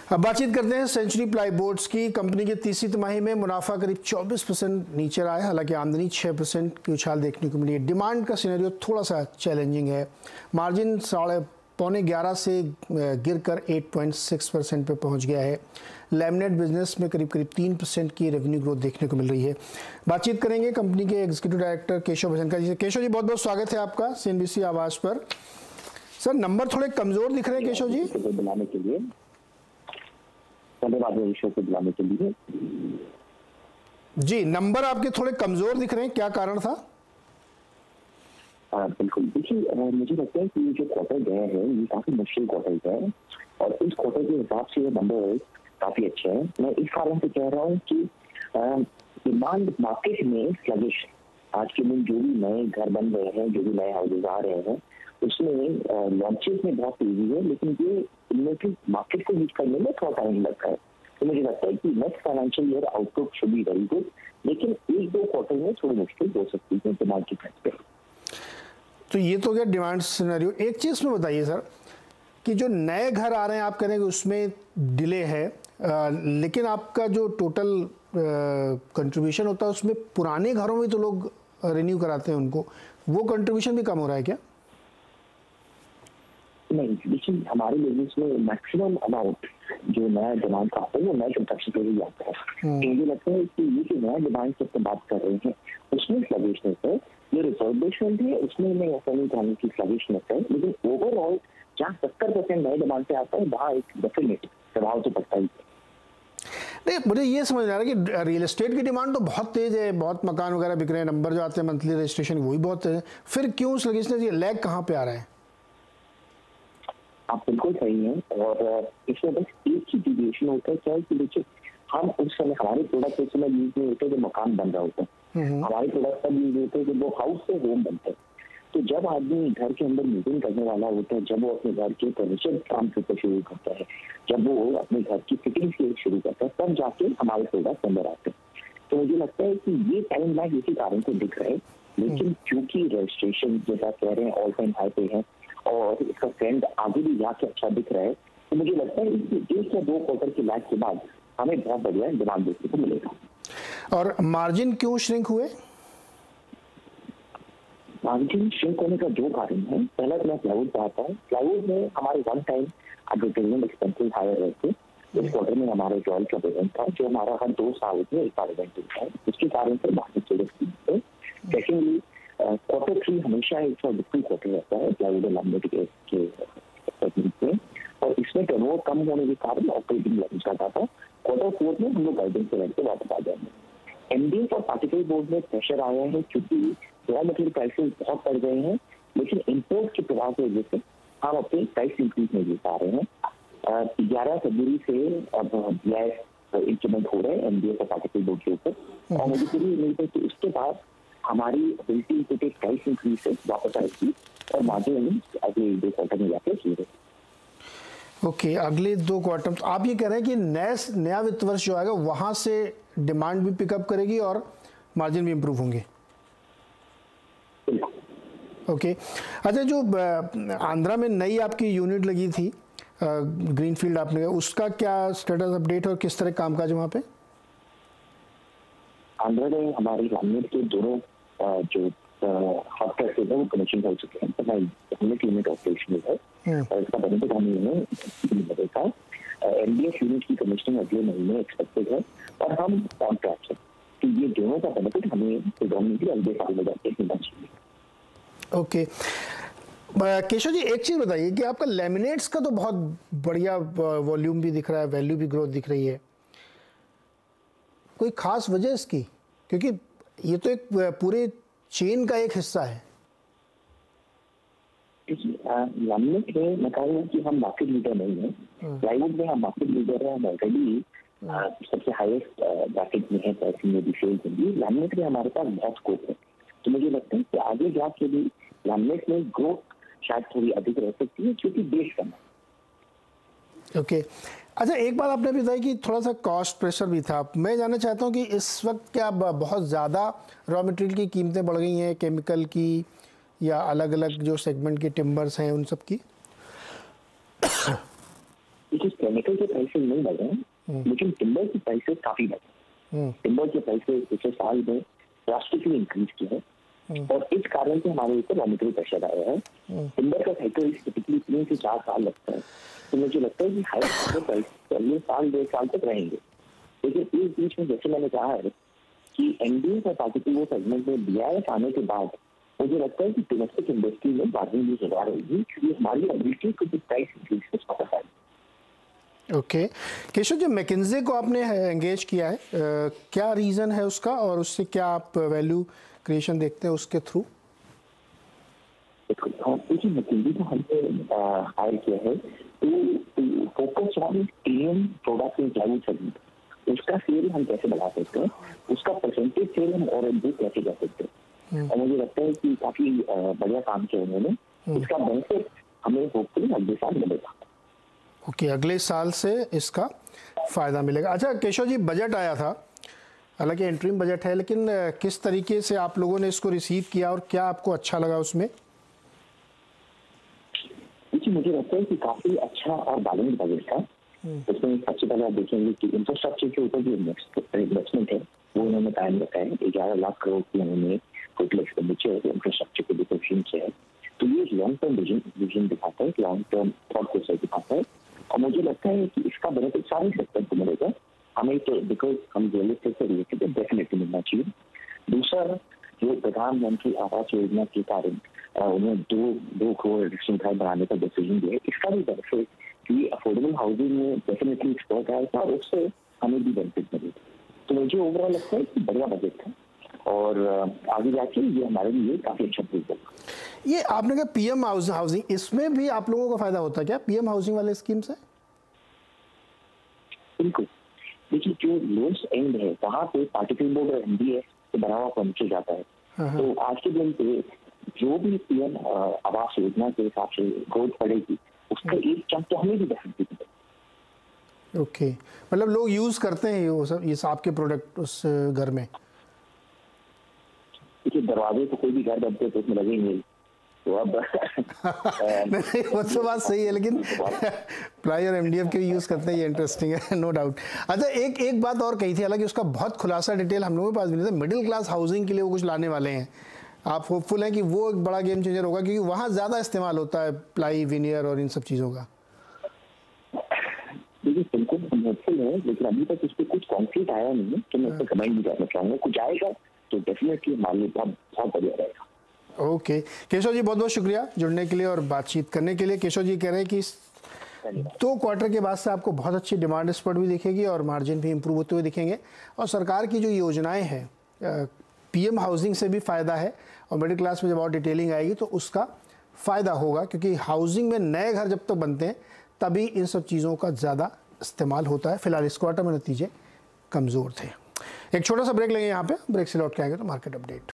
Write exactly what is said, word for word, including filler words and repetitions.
अब बातचीत करते हैं सेंचुरी प्लाईबोर्ड्स की। कंपनी की तीसरी तिमाही में मुनाफा करीब चौबीस परसेंट नीचे रहा है, हालांकि आमदनी छह परसेंट की उछाल देखने को मिली है। डिमांड का सिनेरियो थोड़ा सा चैलेंजिंग है। मार्जिन साढ़े पौने ग्यारह से गिरकर आठ पॉइंट छह परसेंट पे पहुंच गया है। लैमिनेट बिजनेस में करीब करीब तीन परसेंट की रेवेन्यू ग्रोथ देखने को मिल रही है। बातचीत करेंगे कंपनी के एग्जीक्यूटिव डायरेक्टर केशव भजनकर जी से। केशव जी, बहुत बहुत स्वागत है आपका सीएनबीसी आवाज पर। सर, नंबर थोड़े कमजोर दिख रहे हैं केशव जी। बुलाने के लिए धन्यवाद शो को बुलाने के लिए। जी, नंबर आपके थोड़े कमजोर दिख रहे हैं, क्या कारण था? आ, बिल्कुल, देखिए मुझे लगता है कि ये जो क्वार्टर गया है ये काफी मुश्किल क्वार्टर गया है और इस क्वार्टर के हिसाब से ये नंबर काफी अच्छे हैं। मैं इस कारण से कह रहा हूँ कि डिमांड मार्केट में स्लगिश, आज के दिन जो भी नए घर बन रहे हैं, जो भी नए हाउसेज आ रहे हैं, उसमें लॉन्चेस में बहुत तेजी है, लेकिन ये इन्वेंट्री मार्केट को हीट करने में थोड़ा टाइम लगता है। तो मुझे लगता है कि next financial year outlook should be very good, लेकिन एक दो क्वार्टर में थोड़ी मुश्किल हो सकती है डिमांड की फ्रंट पे। तो ये तो क्या डिमांड सिनेरियो। एक चीज़ में बताइए सर कि जो नए घर आ रहे हैं, आप कह रहे हैं कि उसमें डिले है, आ, लेकिन आपका जो टोटल कंट्रीब्यूशन होता है उसमें पुराने घरों में तो लोग रिन्यू कराते हैं उनको, वो कंट्रीब्यूशन भी कम हो रहा है क्या? नहीं, देखिए हमारे बिजनेस में मैक्सिमम अमाउंट जो नया डिमांड का है वो नए कंस्ट्रक्शन पे ही आता है। मुझे लगता है कि ये जो नया डिमांड से बात कर रहे हैं उसमें स्लगिशनेस है, ये रिजर्वेशन है उसमें मैं ऐसा नहीं कहूँगी कि स्लगिशनेस है, लेकिन ओवरऑल जहाँ सत्तर परसेंट नए डिमांड से आता है वहाँ एक डेफिनेट प्रभाव तो पड़ता ही है। नहीं, मुझे ये समझ आ रहा है कि रियल एस्टेट की डिमांड तो बहुत तेज है, बहुत मकान वगैरह बिक रहे हैं, नंबर जो आते हैं मंथली रजिस्ट्रेशन वो भी बहुत तेज है, फिर क्यों स्लगिशनेस, ये लैग कहाँ पे आ रहा है? आप बिल्कुल सही हैं और इसमें बस एक ही डिविएशन होता है, क्या है कि देखिए हम उस समय हमारे प्रोडक्ट उस समय यूज नहीं होते जो मकान बन रहा होता है, हमारे प्रोडक्ट तब यूज होते हैं जब वो हाउस से होम बनते हैं। तो जब आदमी घर के अंदर मूविंग करने वाला होता है, जब वो अपने घर के फर्नीचर काम करना शुरू करता है, जब वो अपने घर की फिटिंग से शुरू करता है, तब जाके हमारे प्रोडक्ट अंदर आते हैं। तो मुझे लगता है कि ये टाइम लैग इसी कारण से दिख रहा है, लेकिन क्योंकि रजिस्ट्रेशन जैसा कह रहे हैं ऑल टाइम हाई पे है और इसका ट्रेंड आगे भी जाके अच्छा दिख रहा है, तो मुझे लगता है कि एक या दो क्वार्टर के लैग के बाद हमें बहुत बढ़िया डिमांड देखने को मिलेगा। और मार्जिन क्यों श्रिंक हुए? मार्जिन श्रिंक होने का दो कारण है। पहला तो मैं प्लाईवुड पे आता हूँ। प्लाईवुड में हमारे one time advertisement expenses higher रहते। इस क्वार्टर में हमारे जॉल का इवेंट था जो हमारा हर दो साल में एक बार इवेंट होता है, इसके कारण से मार्जिन चले सकते हैं। सेकेंडली, क्वार्टर थ्री हमेशा एक सौ डिफरेंट क्वार्टर रहता है प्लाईवुड और लैमिनेट के सेगमेंट में, और इसमें टर्नओवर कम होने के कारण ऑपरेटिंग लेवरेज का था। क्वार्टर फोर में हम लोग गाइडेंस के रेट पे वापस आ जाएंगे। एमडीएफ और पार्टिकल बोर्ड में प्रेशर आया है क्योंकि रॉ मटेरियल प्राइसेस बहुत बढ़ गए हैं, लेकिन इम्पोर्ट के प्रभाव की वजह से हम अपने प्राइस इंक्रीज नहीं दे पा रहे हैं। ग्यारह फरवरी से अब ब्लैक इंप्लीमेंट हो रहे हैं एमडीएफ और पार्टिकल बोर्ड के ऊपर, और मुझे पूरी उम्मीद है कि उसके बाद हमारी ability to take price increase से वापस आएगी और मार्जिन अगले दो क्वार्टर में जाकर शुरू। ओके, अगले दो क्वार्टर। तो आप ये कह रहे हैं कि नया नया वित्त वर्ष जो आएगा वहां से डिमांड भी पिकअप करेगी और मार्जिन भी इम्प्रूव होंगे। ओके, अच्छा, जो आंध्रा में नई आपकी यूनिट लगी थी ग्रीनफील्ड आपने, उसका क्या स्टेटस अपडेट और किस तरह कामकाज वहाँ पे? आंध्रा में हमारी लैमिनेट के दोनों जो हॉट प्रेसेस है वो कमीशन हो चुके हैं, तो यूनिट ऑपरेशनल है और इसका बेनिफिट हमें मिलेगा। एमडीएफ यूनिट की कमीशनिंग अगले महीने एक्सपेक्टेड है और हम ऑन ट्रैक है, तो ये दोनों का बेनिफिट हमें प्रेडोमिनेटली अगले साल में जाके मिलना चाहिए। ओके, केशव जी, एक चीज़ बताइए कि आपका लैमिनेट्स का तो बहुत बढ़िया वॉल्यूम भी दिख रहा है, वैल्यू भी ग्रोथ दिख रही है, कोई खास वजह इसकी? क्योंकि ये तो एक पूरे चेन का एक हिस्सा है। लैमिनेट में मैं कहूँगा कि हम मार्केट लीडर नहीं है, प्लाईवुड में हम मार्केट लीडर है, हम ऑलरेडी सबसे हाईएस्ट ब्रैकेट में है प्राइसिंग में भी सेल्स में भी। लैमिनेट में हमारे पास बहुत स्कोप है, तो मुझे लगता है कि आगे जाके भी लैमिनेट में ग्रोथ शायद थोड़ी अधिक रह सकती है क्योंकि बेस कम है। ओके, अच्छा, एक बात आपने बताया कि थोड़ा सा कॉस्ट प्रेशर भी था। मैं जानना चाहता हूँ कि इस वक्त क्या बहुत ज़्यादा रॉ मटेरियल की कीमतें बढ़ गई हैं, केमिकल की या अलग अलग जो सेगमेंट के टिम्बर्स हैं उन सब की? देखिए केमिकल के प्राइसेस नहीं बढ़े हैं, लेकिन टिम्बर की प्राइसेस काफी बढ़े। टिम्बर के प्राइसेस पिछले साल में ड्रास्टिकली इंक्रीज किए हैं और इस कारण से हमारे ऊपर रॉ मटेरियल प्रेशर आया है। टिम्बर का साइकिल टिपिकली तीन से चार साल लगता है, तो मुझे लगता है कि हाई प्राइस अगले साल डेढ़ साल तक रहेंगे। लेकिन इस बीच में जैसे मैंने कहा है कि एनडीए का पार्टिकल वो सेगमेंट में बीआईएस आने के बाद मुझे लगता है कि डोमेस्टिक इंडस्ट्री में मार्जिन भी सुधार होगी, क्योंकि हमारी एबिलिटी को प्राइस इंक्रीज से पता है। ओके केशव जी, मैकिन्जे को आपने एंगेज किया है, आ, क्या रीज़न है उसका और उससे क्या आप वैल्यू क्रिएशन देखते हैं उसके थ्रू? देखिए मैकिन्जे को हमने हायर किया है तो focus on premium product in plywood segment. उसका सेल हम कैसे बढ़ा सकते हैं, उसका परसेंटेज सेल हम और इम्प्रूव कैसे कर सकते हैं, और मुझे लगता है कि काफी बढ़िया काम किया उन्होंने। इसका बेनिफिट हमें होपफुली अगले साल मिलेगा। ओके okay, अगले साल से इसका फ़ायदा मिलेगा। अच्छा केशव जी, बजट आया था, हालांकि इंटरिम बजट है, लेकिन किस तरीके से आप लोगों ने इसको रिसीव किया और क्या आपको अच्छा लगा उसमें? देखिए मुझे लगता है कि काफी अच्छा और बैलेंस बजट था। इसमें सबसे पहले आप देखेंगे कि इंफ्रास्ट्रक्चर के ऊपर जो इन्वेस्टमेंट है वो उन्होंने कायम रखा है। ग्यारह लाख करोड़ की उन्होंने टोटल एक्सपेंडिचर इंफ्रास्ट्रक्चर के डिफरेंशिएशन से है, तो ये लॉन्ग टर्म विजन विजन दिखाता है, लॉन्ग टर्म थॉट प्रोसेस दिखाता है, और मुझे लगता है कि इसका बेनिफिट सारे सेक्टर को मिलेगा। हमें तो बिकॉज हम रियल एस्टेट से रिलेटेड डेफिनेटली मिलना चाहिए। दूसरा, जो प्रधानमंत्री आवास योजना के कारण उन्हें दो दो करोड़ एडिशनल घर बनाने का डिसीजन दिया है, इसका भी बेनिफिट कि अफोर्डेबल हाउसिंग में डेफिनेटली स्टॉक आएगा और उससे हमें भी बेनिफिट मिलेगा। तो मुझे ओवरऑल लगता है कि बढ़िया बजट है और आगे जाके ये हमारे लिए काफी अच्छा प्रूव होगा। ये आपने कहा पीएम हाउसिंग, इसमें भी आप लोगों का फायदा होता है क्या पीएम हाउसिंग वाले स्कीम से? बिल्कुल, देखिए जो लोएस्ट एंड है वहाँ पे पार्टिकल बोर्ड और एनडीए से बना हुआ फर्नीचर जाता है। तो आज के दिन पे जो भी पीएम आवास योजना के हिसाब से ग्रोथ पड़ेगी उसका एक चंक तो हमें भी डेफिनेटली मिलेगा। ओके, मतलब लोग यूज करते हैं वो सब इस आपके प्रोडक्ट उस घर में? देखिए दरवाजे तो कोई भी घर बनते तो उसमें लगेंगे, तो अब नहीं वो तो बात सही है, लेकिन प्लाई और एमडीएफ के यूज़ करते हैं, ये इंटरेस्टिंग है, नो डाउट। अच्छा एक एक बात और कही थी, हालांकि उसका बहुत खुलासा डिटेल हम लोगों के पास भी नहीं था, मिडिल क्लास हाउसिंग के लिए वो कुछ लाने वाले हैं। आप होपफुल हैं कि वो एक बड़ा गेम चेंजर होगा, क्योंकि वहाँ ज़्यादा इस्तेमाल होता है प्लाई, विनियर और इन सब चीज़ों का? देखिए बिल्कुल हम होपफुल है, लेकिन अभी तक इस पर कुछ कॉन्क्रीट आया नहीं है, तो मैं इस पर कमेंट नहीं करना चाहूँगा। कुछ आएगा तो डेफिनेटली हमारे लिए बहुत बहुत बढ़िया रहेगा। Okay okay. केशव जी बहुत बहुत शुक्रिया जुड़ने के लिए और बातचीत करने के लिए। केशव जी कह रहे हैं कि दो क्वार्टर के बाद से आपको बहुत अच्छी डिमांड स्पॉट भी दिखेगी और मार्जिन भी इंप्रूव होते हुए दिखेंगे, और सरकार की जो योजनाएं हैं पीएम हाउसिंग से भी फ़ायदा है, और मिडिल क्लास में जब और डिटेलिंग आएगी तो उसका फ़ायदा होगा, क्योंकि हाउसिंग में नए घर जब तक बनते हैं तभी इन सब चीज़ों का ज़्यादा इस्तेमाल होता है। फिलहाल इस क्वार्टर में नतीजे कमज़ोर थे। एक छोटा सा ब्रेक लेंगे यहाँ पे, ब्रेक से लौट के आएंगे तो मार्केट अपडेट।